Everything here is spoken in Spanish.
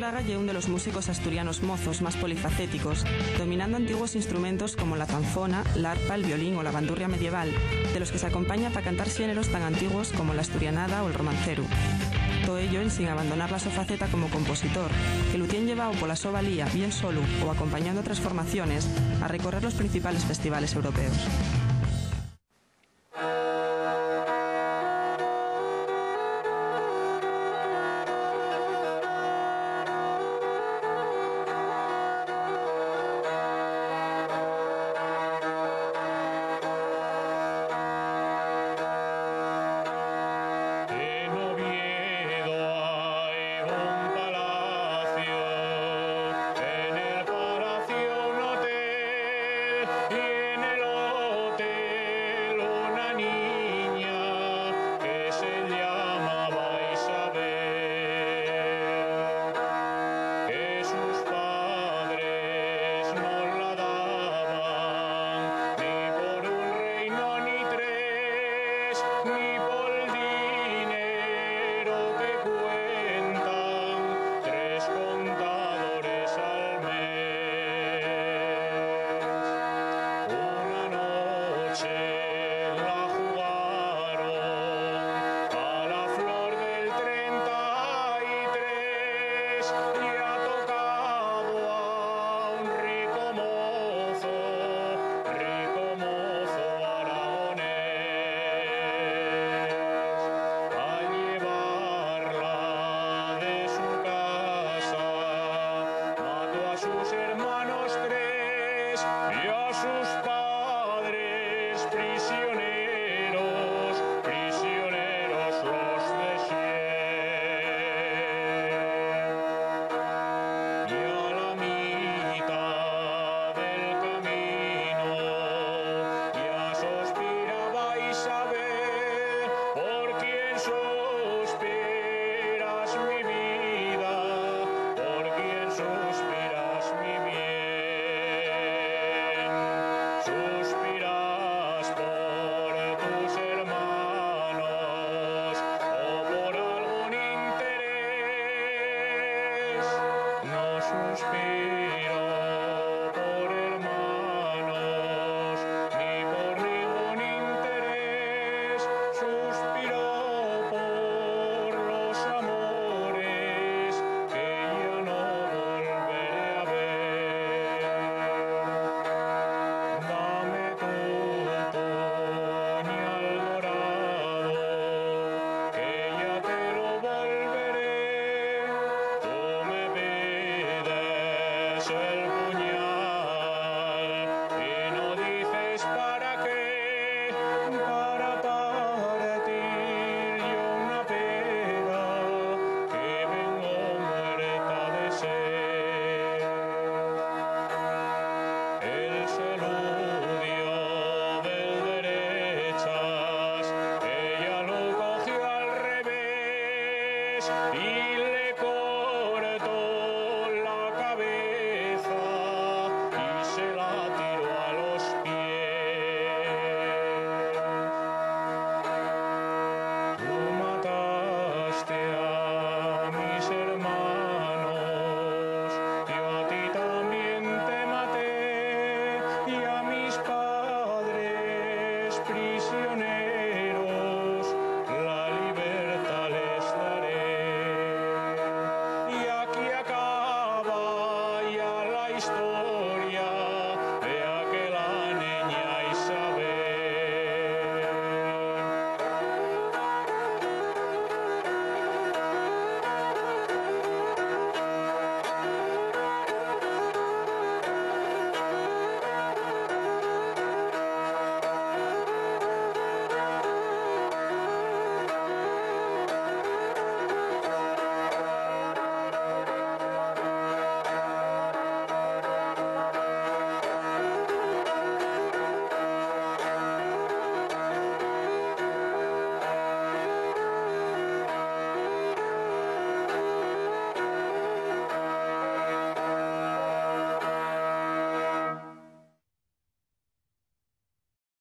Fraga lle un de los músicos asturianos mozos más polifacéticos, dominando antiguos instrumentos como la zanfona, la arpa, el violín o la bandurria medieval, de los que se acompaña para cantar géneros tan antiguos como la asturianada o el romanceru. Todo ello en sin abandonar la su faceta como compositor, que lo tiene llevado por la so valía, bien solo o acompañando otras formaciones, a recorrer los principales festivales europeos. Y